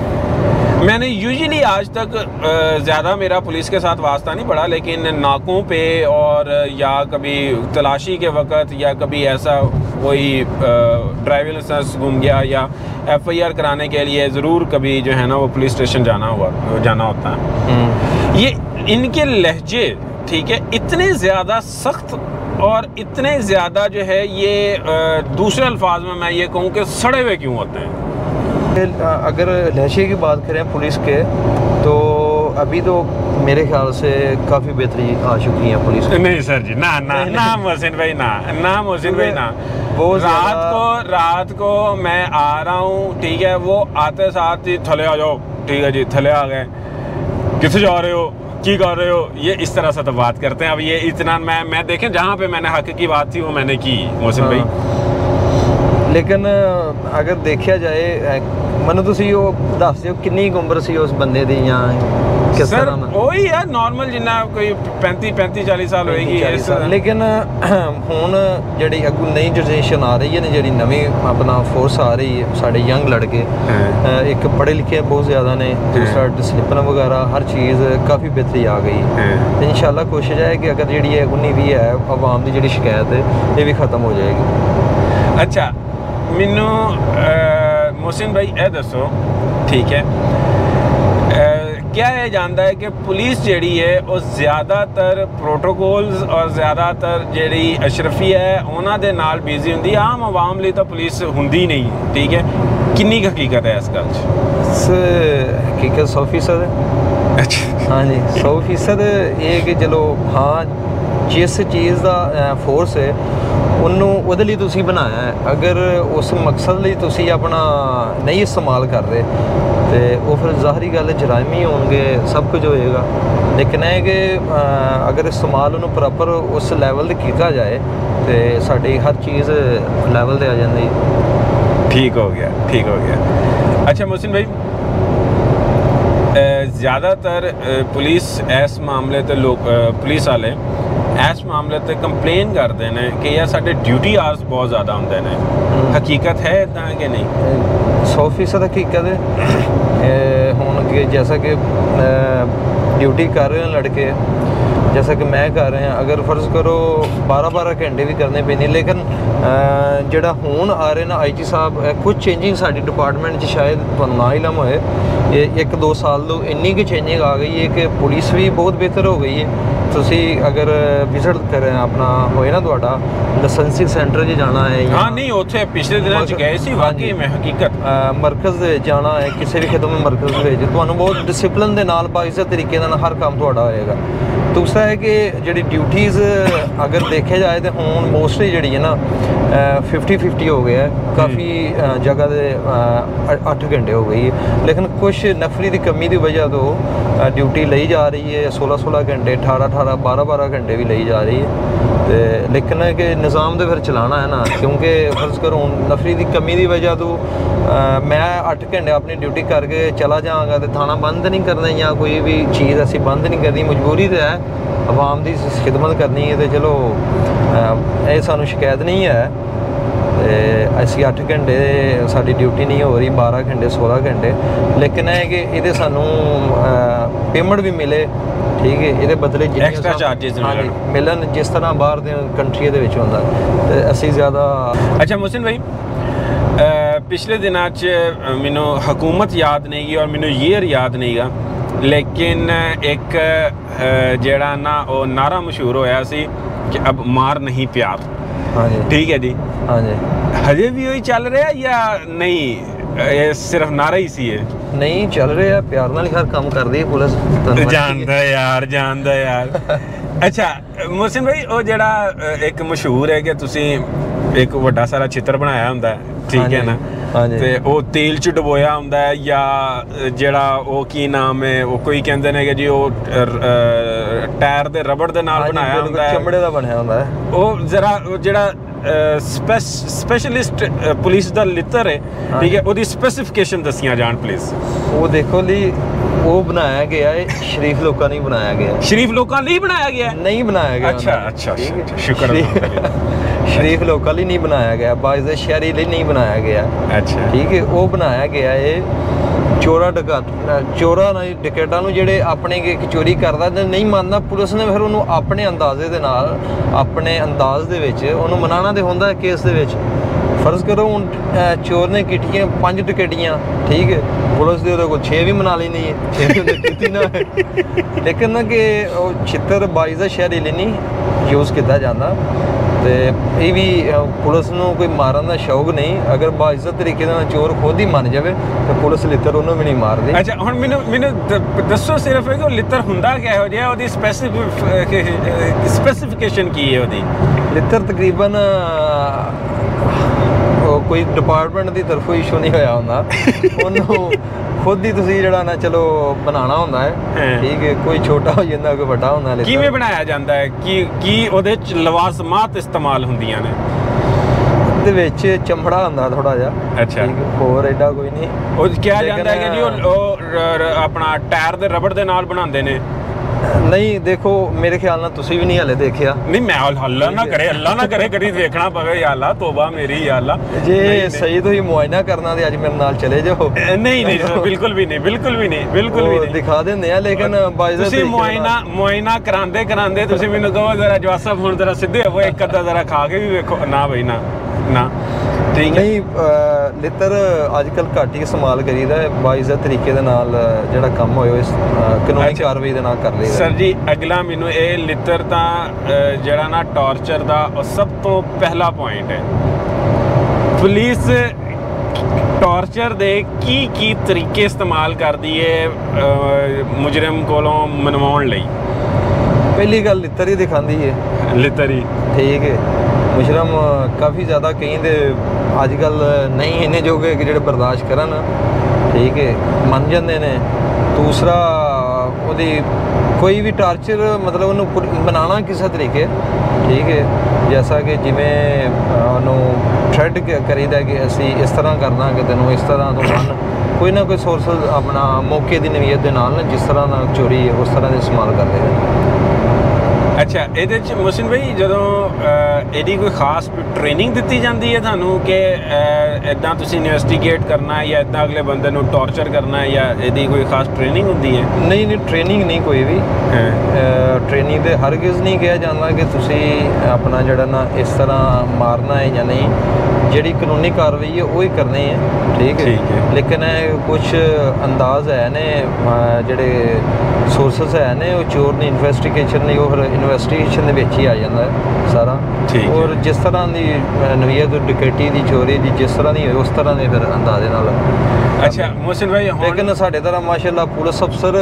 मैंने यूजुअली आज तक ज़्यादा मेरा पुलिस के साथ वास्ता नहीं पड़ा, लेकिन नाकों पे और या कभी तलाशी के वक़्त या कभी ऐसा कोई ड्राइविंग लाइसेंस गुम गया या एफ आई आर कराने के लिए ज़रूर कभी जो है ना वो पुलिस स्टेशन जाना हुआ जाना होता है। ये इनके लहजे, ठीक है, इतने ज़्यादा सख्त और इतने ज़्यादा जो है ये दूसरे अल्फाज में मैं ये कहूँ कि सड़े हुए क्यों होते हैं? अगर लहजे की बात करें पुलिस के, तो अभी तो मेरे ख्याल से काफ़ी बेहतरी आ चुकी है पुलिस। नहीं सर जी, ना ना ना मोहसिन भाई, ना ना मोहसिन भाई, ना। वो रात को रात को मैं आ रहा हूँ, ठीक है, वो आते साथ ही थले आ जाओ, ठीक है जी, थले आ गए, किसे जा रहे हो, की कर रहे हो, ये इस तरह से तो बात करते हैं। अब ये इतना मैं मैं देखें जहाँ पे मैंने हक की बात थी वो मैंने की मोहसिन भाई। लेकिन अगर देखा जाए मैं तुसी दस दियो कितनी उम्र सी उस बंदे दी या किस सर तरह वही है नॉर्मल जिन्ना कोई पैंतीस पैंतीस चालीस साल होएगी। लेकिन हुण जिहड़ी अगू नई जनरेशन आ रही है ना, जिहड़ी नवी अपना फोर्स आ रही है, साडे यंग लड़के एक पढ़े लिखे बहुत ज़्यादा ने, दूसरा डिसिप्लिन वगैरह हर चीज़ काफ़ी बेहतरी आ गई है। इंशाल्लाह कोशिश है कि अगर जिहड़ी उन्नी भी है आवाम की जिहड़ी शिकायत है ये भी ख़त्म हो जाएगी। अच्छा मैनू मोहसिन भाई ए दसो, ठीक है, क्या ये जानता है कि पुलिस जिहड़ी है वो ज़्यादातर प्रोटोकॉल्स और ज़्यादातर जिहड़ी अशरफिया है उन्हां दे नाल बिजी हुंदी, आम आवाम लई तो पुलिस हुंदी नहीं, ठीक है, किन्नी हकीकत है इस गल च? हकीकत सौ फीसद है। अच्छा हाँ जी, सौ फीसद ये कि चलो हाँ जिस चीज़ का फोर्स है उन्होंने ਉਹਦੇ ਲਈ ਤੁਸੀਂ ਬਣਾਇਆ ਹੈ, अगर उस मकसद ਲਈ ਤੁਸੀਂ अपना नहीं इस्तेमाल कर रहे तो वो फिर ज़ाहरी गल जराइम ही होंगे, सब कुछ होएगा। लेकिन है कि अगर इस्तेमाल उन्होंने प्रॉपर उस लैवल ते किया जाए तो साड़ी हर चीज़ लैवल ते आ जाती। ठीक हो गया, ठीक हो गया। अच्छा मोहसिन भाई, ज़्यादातर पुलिस इस मामले ते लोग पुलिस वाले इस मामले ते कंप्लेन करते हैं कि यार साढ़े ड्यूटी आवर्स बहुत ज़्यादा होंगे ने, हकीकत है इतना कि नहीं? सौ फीसद हकीकत है। हुण क्योंकि जैसा कि ड्यूटी कर रहे हैं लड़के, जैसा कि मैं कर रहे हैं, अगर फर्ज करो बारह बारह घंटे भी करने पैंदे, लेकिन ਜਿਹੜਾ ਹੁਣ आ रहे ना आई जी साहब कुछ चेंजिंग साडी डिपार्टमेंट च शायद ਤੁਹਾਨੂੰ ना इलम होए, एक दो साल ਤੋਂ ਇੰਨੀ ਕੁ ਚੇਂजिंग आ गई है कि पुलिस भी बहुत बेहतर हो गई है। ਤੁਸੀਂ ਅਗਰ ਵਿਜ਼ਿਟ ਕਰੇ ਆਪਣਾ ਹੋਏ ਨਾ ਤੁਹਾਡਾ ਲਾਇਸੈਂਸਿੰਗ ਸੈਂਟਰ 'ਚ ਜਾਣਾ ਹੈ, ਹਾਂ ਨਹੀਂ ਉੱਥੇ ਪਿਛਲੇ ਦਿਨਾਂ 'ਚ ਗਏ ਸੀ, ਵਾਕਈ ਮੈਂ ਹਕੀਕਤ ਮਰਕਜ਼ ਦੇ ਜਾਣਾ ਹੈ, ਕਿਸੇ ਵੀ ਖਿਦਮਤ ਮਰਕਜ਼ ਦੇ ਵਿੱਚ ਤੁਹਾਨੂੰ ਬਹੁਤ ਡਿਸਪਲਿਨ ਦੇ ਨਾਲ ਬਾਇਜ਼ਤ ਤਰੀਕੇ ਨਾਲ ਹਰ ਕੰਮ ਤੁਹਾਡਾ ਹੋਏਗਾ। दूसरा है कि जी ड्यूटीज़ अगर देखे जाए तो हूँ मोस्टली जी है ना फिफ्टी फिफ्टी हो गया है, काफ़ी जगह दे अठ घंटे हो गई है, लेकिन कुछ नफरी की कमी की वजह तो ड्यूटी ली जा रही है सोलह सोलह घंटे अठारह अठारह बारह बारह घंटे भी ली जा रही है। तो लेकिन है कि निज़ाम तो फिर चलाना है ना, क्योंकि फर्ज करो नफरी की कमी की वजह तो मैं अठ घंटे अपनी ड्यूटी करके चला जाऊँगा तो थाना बंद नहीं करना या कोई भी चीज़ असी बंद नहीं करनी, मजबूरी तो है आवाम की खिदमत करनी है। तो चलो ये सानू शिकायत नहीं है, असी अठ घंटे साडी ड्यूटी नहीं हो रही, बारह घंटे सोलह घंटे, लेकिन है कि ये सानू पेमेंट भी मिले, ठीक है, ये बदले एक्स्ट्रा चार्जेस मिलन जिस तरह बाहर दे कंट्री दे विच हुंदा ते असी ज़्यादा। अच्छा मोहसिन भाई, पिछले दिनों च मैनू हुकूमत याद नहीं गई और मैनू ईयर याद नहीं गा, लेकिन एक जेड़ा ना वो नारा मशहूर होया सी कि अब मार नहीं प्यार। हाँ जी, ठीक है जी, हाँ जी, हजे भी वही चल रहा है या नहीं, ये सिर्फ नारा ही सी है? नहीं चल रहे है, प्यार नाल हर काम कर दी पुलिस, जानदा यार जानदा यार। अच्छा मोहसिन भाई, वो जेड़ा एक मशहूर है कि तुसी एक वड्डा सारा चित्र बनाया हुंदा है, ठीक है ना, ते वो तेल च डुबोया हुंदा है या जेड़ा वो की नाम है, वो कोई कहंदे ने कि जी वो टायर दे रबड़ दे नाल बनाया हुंदा है, चमड़े दा बनया हुंदा है, वो जरा जेड़ा स्पेशलिस्ट पुलिस दा लित्र है, ठीक है, ਉਹਦੀ स्पेसिफिकेशन दसियां जान प्लीज। वो देखो ली वो बनाया गया है, शरीफ लोगों ने बनाया गया है, शरीफ लोगों ने बनाया गया है, नहीं बनाया गया। अच्छा अच्छा, शुक्र है, शरीफ लोगों लिए नहीं बनाया गया, बाइज़ शहरी लिए नहीं बनाया गया। अच्छा ठीक है, वो बनाया गया है चोरा डका चोरा डकैटा ਜਿਹੜੇ ਆਪਣੇ ਚੋਰੀ ਕਰਦਾ ਤੇ ਨਹੀਂ ਮੰਨਦਾ, ਪੁਲਿਸ ਨੇ ਫਿਰ ਉਹਨੂੰ ਆਪਣੇ ਅੰਦਾਜ਼ੇ ਦੇ ਨਾਲ ਆਪਣੇ ਅੰਦਾਜ਼ ਦੇ ਵਿੱਚ ਉਹਨੂੰ ਮਨਾਣਾ ਤੇ ਹੁੰਦਾ ਹੈ ਕੇਸ ਦੇ ਵਿੱਚ। ਫਰਜ਼ ਕਰੋ ਹੁਣ ਚੋਰ ਨੇ ਕੀਤੀਆਂ ਪੰਜ ਡਕੈਟੀਆਂ, ਠੀਕ ਹੈ, ਪੁਲਿਸ ਦੇ ਉਹਦੇ ਕੋਲ ਛੇ ਵੀ ਮਨਾ ਲੈਣੀ ਹੈ, ਛੇ ਵੀ ਉਹਨੇ ਕੀਤੀ ਨਾ, ਲੇਕਿਨ ਨਾ ਕਿ ਉਹ ਛਿੱਤਰ ਬਾਈਜ਼ ਦਾ ਸ਼ਹਿਰੀ ਲਈ ਨਹੀਂ ਯੂਜ਼ ਕੀਤਾ ਜਾਂਦਾ ਤੇ ਇਹ ਵੀ ਪੁਲਿਸ ਨੂੰ ਕੋਈ ਮਾਰਨ ਦਾ ਸ਼ੌਕ ਨਹੀਂ। ਅਗਰ ਬਾਇਜ਼ਤ ਤਰੀਕੇ ਨਾਲ ਚੋਰ ਖੁਦ ਹੀ ਮੰਨ ਜਾਵੇ ਤਾਂ ਪੁਲਿਸ ਲਿੱਤਰ ਉਹਨੂੰ ਵੀ ਨਹੀਂ ਮਾਰਦੀ। ਅੱਛਾ ਹੁਣ ਮੈਨੂੰ ਮੈਨੂੰ ਦੱਸੋ ਸਿਰਫ ਕਿ ਉਹ ਲਿੱਤਰ ਹੁੰਦਾ ਕਿਹੋ ਜਿਹਾ, ਉਹਦੀ ਸਪੈਸੀਫਿਕ ਸਪੈਸੀਫਿਕੇਸ਼ਨ ਕੀ ਹੈ ਉਹਦੀ? ਲਿੱਤਰ ਤਕਰੀਬਨ ਕੋਈ ਡਿਪਾਰਟਮੈਂਟ ਦੀ ਤਰਫੋਂ ਇਸ਼ੂ ਨਹੀਂ ਹੋਇਆ ਹੁੰਦਾ, ਉਹਨੂੰ खुद ही तुसी जड़ा ना चलो बनाना होंदा है, ठीक है, कोई छोटा हो जांदा कोई बड़ा होंदा। किवें बनाया जांदा है कि की ओदे च लवाजमात इस्तेमाल हुंदियां ने? ਉਹਦੇ ਵਿੱਚ ਚਮੜਾ ਹੁੰਦਾ ਥੋੜਾ ਜਿਹਾ। ਅੱਛਾ, ਹੋਰ ਐਡਾ ਕੋਈ ਨਹੀਂ। ਉਹ ਕਿਹਾ ਜਾਂਦਾ ਹੈ ਕਿ ਜੀ ਉਹ ਆਪਣਾ ਟਾਇਰ ਦੇ ਰਬੜ ਦੇ ਨਾਲ ਬਣਾਉਂਦੇ ਨੇ। नहीं देखो मेरे ख्याल ना तुसी भी नहीं हाले देखिया। नहीं मैं अल्लाह ना करे अल्लाह ना करे कभी देखना पवे या अल्लाह, तौबा मेरी या अल्लाह। जे सही तो ही मुआयना करना ते अज मेरे नाल चले जाओ। नहीं नहीं सर बिल्कुल भी नहीं, बिल्कुल भी नहीं, बिल्कुल भी नहीं। दिखा देंदे आ लेकिन बाइज़त तुसी मुआयना मुआयना करांदे करांदे तुसी मैनू कहो जरा जवाब साहब हुण जरा सीधे हो एक अद्धा जरा खा के भी देखो ना भाई ना ना ठीक नहीं लित्र अजकल घट ही इस्तेमाल करीदा है, बाइज़त तरीके दे नाल जेड़ा काम होए इस कानूनी कार्रवाई दे नाल कर लईदा। सर जी अगला मैनू ये लित्र दा जेड़ा ना टॉर्चर दा सब तो पहला पॉइंट है, पुलिस टॉर्चर दे की की तरीके इस्तेमाल करदी है मुजरिम कोलों मनवाउण लई? पहली गल लित्र ही दिखांदी है, लित्र ही, ठीक है। मुजरम काफ़ी ज़्यादा कई दे अजकल नहीं इन्ने जोगे कि जेह्ड़े बर्दाश्त करन, ठीक है, मन जाते हैं। दूसरा ਉਹਦੀ कोई भी टार्चर मतलब ਉਹਨੂੰ बनाना किसी तरीके, ठीक है, जैसा कि जिमें ਉਹਨੂੰ थ्रेड करीदा कि असी इस तरह करना कि तेनों इस तरह तो मन कोई ना कोई सोर्स अपना मौके की नवीयत के नाल ना जिस तरह ना चोरी है उस तरह से इस्तेमाल कर लेगा। ਅੱਛਾ, ਇਹਦੇ ਚ ਮੁਹਸਿਨ ਭਾਈ ਜਦੋਂ ਇਹਦੀ ਕੋਈ ਖਾਸ ਟ੍ਰੇਨਿੰਗ ਦਿੱਤੀ ਜਾਂਦੀ ਹੈ ਤੁਹਾਨੂੰ ਕਿ ਇੱਦਾਂ ਤੁਸੀਂ ਇਨਵੈਸਟੀਗੇਟ ਕਰਨਾ ਹੈ ਜਾਂ ਇੱਦਾਂ ਅਗਲੇ ਬੰਦੇ ਨੂੰ ਟੌਰਚਰ ਕਰਨਾ ਹੈ, ਜਾਂ ਇਹਦੀ ਕੋਈ ਖਾਸ ਟ੍ਰੇਨਿੰਗ ਹੁੰਦੀ ਹੈ? ਨਹੀਂ ਨਹੀਂ, ਟ੍ਰੇਨਿੰਗ ਨਹੀਂ ਕੋਈ ਵੀ। ਟ੍ਰੇਨਿੰਗ ਦੇ ਹਰਗਿਜ਼ ਨਹੀਂ ਕਿਹਾ ਜਾਂਦਾ ਕਿ ਤੁਸੀਂ ਆਪਣਾ ਜਿਹੜਾ ਨਾ ਇਸ ਤਰ੍ਹਾਂ ਮਾਰਨਾ ਹੈ ਜਾਂ ਨਹੀਂ। ਜਿਹੜੀ ਕਾਨੂੰਨੀ ਕਾਰਵਾਈ ਹੈ ਉਹ ਹੀ ਕਰਨੀ ਹੈ, ਠੀਕ ਹੈ। ਲੇਕਿਨ ਕੁਛ ਅੰਦਾਜ਼ ਹੈ ਨੇ ਜਿਹੜੇ ਸੋਰਸਿਸ ਹੈ ਨੇ ਉਹ ਚੋਰ ਦੀ ਇਨਵੈਸਟੀਗੇਸ਼ਨ ਨਹੀਂ, ਉਹ ਫਿਰ ਇਨਵੈਸਟੀਗੇਸ਼ਨ ਦੇ ਵਿੱਚ ਹੀ ਆ ਜਾਂਦਾ ਸਾਰਾ। ਔਰ ਜਿਸ ਤਰ੍ਹਾਂ ਦੀ ਨਵੀਅਤ ਡਕੈਤੀ ਦੀ, ਚੋਰੀ ਦੀ ਜਿਸ ਤਰ੍ਹਾਂ ਦੀ ਹੋਏ ਉਸ ਤਰ੍ਹਾਂ ਦੇ ਫਿਰ ਅੰਦਾਜ਼ੇ ਨਾਲ। ਅੱਛਾ ਮੁਹਸਿਨ ਭਾਈ, ਲੇਕਿਨ ਸਾਡੇ ਤਰ੍ਹਾਂ ਮਾਸ਼ਾਅੱਲਾ ਪੁਲਿਸ ਅਫਸਰ